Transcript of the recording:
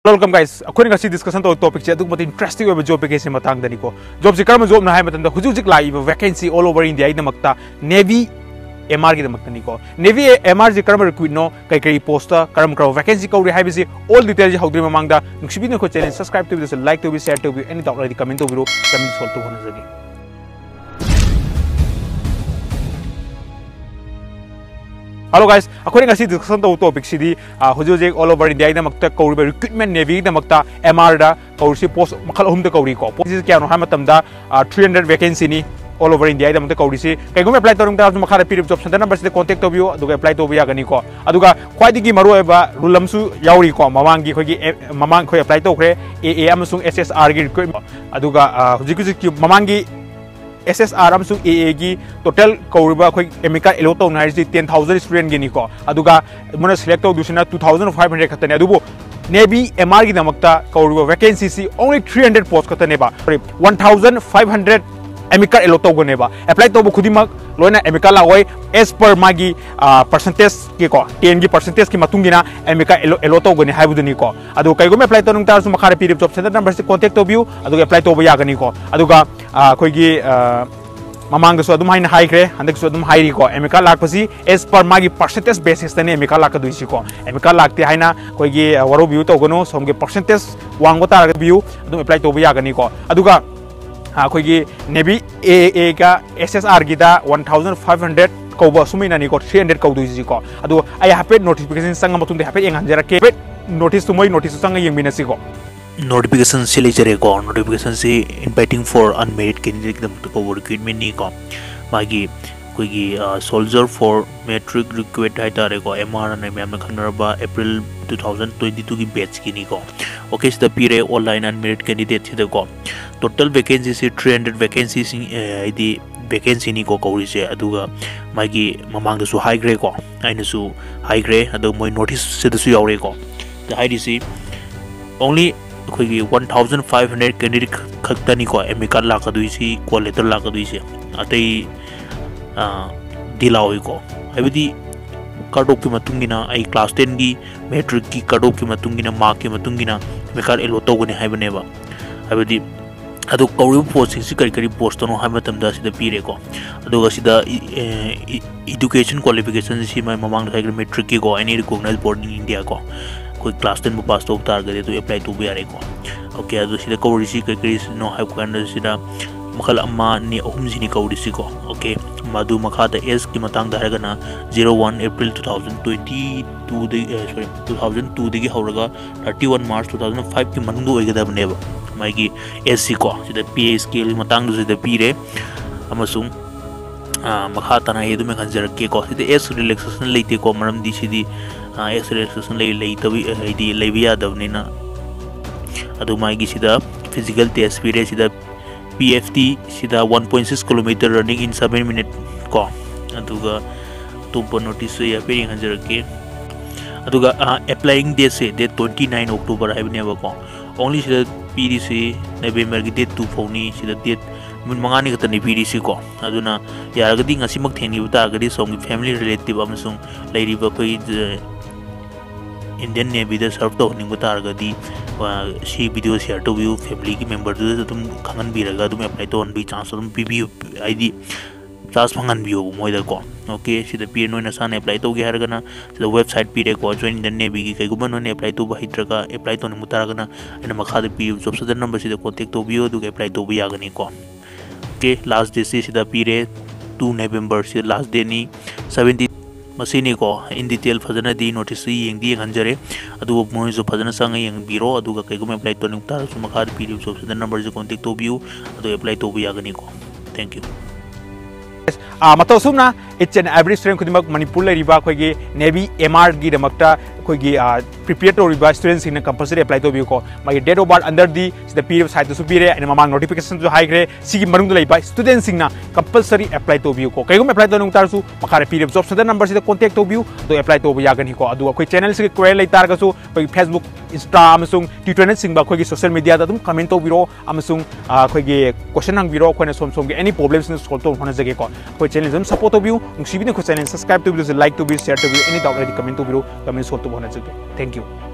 Welcome guys. According to discussion to topic che aduk interesting over job vacancy matang dani ko. Job se karma job na hai matanda hujujik lai vacancy all over India ida makta Navy MR ki makta ni ko. Navy MR je karma recruit no kai poster karam karo vacancy ko hai bisi all details je haudri mamang da nuksibi no ko channel subscribe to this like to be share to be any doubt already comment to biro comment solve to hona jagi. Hello guys, according to discussion to topic CD hujujik all over India ida makta ko recruitment Navy ida makta MR da ko si post makal hum da ko ko. Post is kya no ha matam da 300 vacancy ni all over India ida makta ko si kai gum apply tarung da makara period job center number se contact to view aduga apply to biya gani ko aduga khwai gi maru ba rulam su yauri ko mamang gi khogi mamang khoi apply to khre AA amasung SSR gi aduga hujik ki mamang gi SSR amsung AA gi total kauriba khoi emika eloto na ji 10,000 student gi ni ko aduga mona select to dusina 2,500 khatane adubu Navy MR gi namakta kauriba vacancy si only 300 post khatane ba 1,500 emika eloto go ne ba apply to khudima loina emika la oi as per magi percentage ki ko 10 gi percentage ki matungina emika eloto go ne haibu ni ko adu kai go me apply to nung tar su makhara pdf job center number se contact to view adu apply to ba ya gani ko aduga khoi gi mamang so adum haina high kre handak so adum high ri ko emika lak pasi as per magi percentage basis tane emika lak du si ko emika lak te haina khoi gi waro view to gono som gi percentage wang go tar view adum apply to ba ya gani ko aduga khoi Navy AA ka SSR gida 1,500 kauba sumina ni ko 300 kaudu ji ko adu ai happy notification sanga matung de happy enganjara ke notice to moi notice sanga yengmina si ko notification se lechere ko notification se inviting for unmarried candidate the ko recruitment ni ko magi koi soldier for Matric recruit hai tare ko MR na mem na khanarba April 2022 ki batch ki ni ko okay so the pire online unmarried candidate the ko total vacancies 300 vacancies idi vacancy ni ko kauri se aduga magi mamang da su high grade ko aina su high grade adu moi notice se da su yaure ko the IDC only koi 1,500 candidate khakta ni ko emika la ka duisi ko letter la ka duisi atai dilawi ko habidi cut off ki matungina ai class 10 gi matric ki cut off ki matungina mark ki matungina mekar eloto gone haibane ba habidi adu kauri post si kari post no hamatam da sida pire ko aduga sida education qualification si mai mamang da matric ki go any recognized board in India ko koi class 10 pass to target to apply to be are ko okay adu sida kauri si kari no have kan sida makal amma ni ahum sini kauri si ko okay madu makhata s ki matang da haragana 01 April 2022 2002 degi hauraga 31 March 2005 ki mandu oigada baneba maigi SC ko sida PA scale matang du sida pire amasung makhata na hedu me khanjar ke ko sida S relaxation leite ko maram di sidi S relaxation lei tabi id lebiya davnina adu maigi sida physical test pire sida PFT sida 1.6 km running in 7 minutes ko aduga tumpo notice ya pering hanjar ke aduga applying date se date 29 October haibne ba ko only sida PDC November gi date 2 phone sida date mun mangani ka tani PDC ko aduna yaragadi ngasimak thengni buta agadi som gi family relative amasung leiri ba koi Indian Navy da serve to ning buta agadi si video share to view family ki member du tum khangan bi raga tum apply to on bi chance tum PB ID class phangan bi moi da ko okay si da pin no na san apply to ge haragana the website pire ko join Indian Navy ki kai guman no apply to ba hitraga apply to ni mutaragana ena makha de pi job sudar number si da contact to view du apply to bi agani ko okay last day si da pire 2 November si last day ni 70 masini ko in detail fazana di notice yeng di hanjare adu moi so fazana sang yeng biro adu ka kai gum apply to ning tar su makha pdf so the number je contact to view adu apply to bi agani ko thank you mato sumna each and every student kudimak manipur la riba khoi gi Navy MR gi damakta khoi gi prepare to riba students in compulsory apply to bi ko magi date of birth under the pdf site to bire and mamang notification to high grade sigi marung lai ba students singna compulsory apply to bi ko kai gum apply to nung tar su makara pdf job center number se contact to view do apply to bi agani ko adu khoi channel se query lai tar ga su khoi Facebook Insta amasung Twitter net singba khoi gi social media da dum comment to biro amasung khoi gi question hang biro khoi na som gi any problems ne solve to hona jage ko khoi channel zum support to view nung sibine khoi channel subscribe to view like to view share to view any doubt ready comment to biro comment solve to hona jage thank you